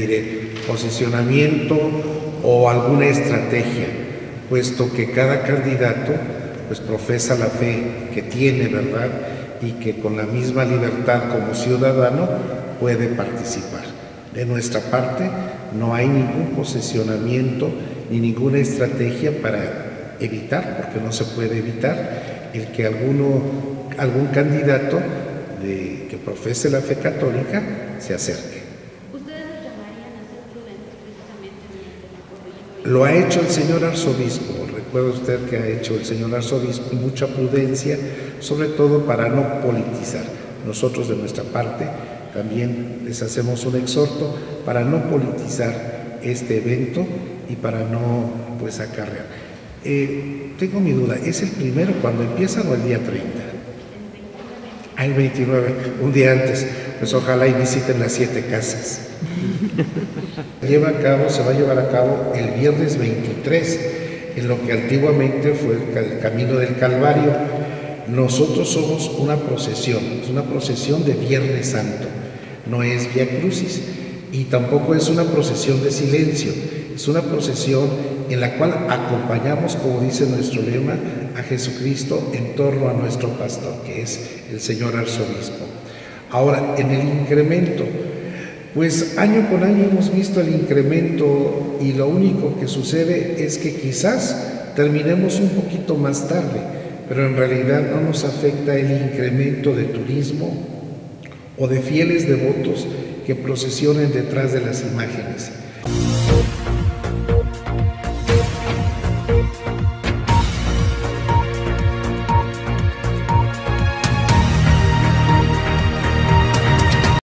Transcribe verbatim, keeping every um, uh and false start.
diré, posicionamiento o alguna estrategia, puesto que cada candidato pues profesa la fe que tiene, ¿verdad? Y que con la misma libertad como ciudadano puede participar. De nuestra parte no hay ningún posicionamiento ni ninguna estrategia para evitar, porque no se puede evitar, el que alguno, algún candidato de, que profese la fe católica se acerque. ¿Ustedes los llamarían a ser prudentes precisamente mediante el corrillo? Lo ha hecho el señor arzobispo. Recuerda usted que ha hecho el señor arzobispo mucha prudencia, sobre todo para no politizar. Nosotros de nuestra parte también les hacemos un exhorto para no politizar este evento y para no pues acarrear. Eh, tengo mi duda, ¿es el primero cuando empiezan o el día treinta? Ah, el veintinueve, un día antes. Pues ojalá y visiten las siete casas. Lleva a cabo, se va a llevar a cabo el viernes veintitrés, en lo que antiguamente fue el Camino del Calvario. Nosotros somos una procesión, es una procesión de Viernes Santo, no es Vía Crucis y tampoco es una procesión de silencio, es una procesión en la cual acompañamos, como dice nuestro lema, a Jesucristo en torno a nuestro pastor, que es el señor arzobispo. Ahora, en el incremento, pues año con año hemos visto el incremento y lo único que sucede es que quizás terminemos un poquito más tarde, pero en realidad no nos afecta el incremento de turismo o de fieles devotos que procesionen detrás de las imágenes.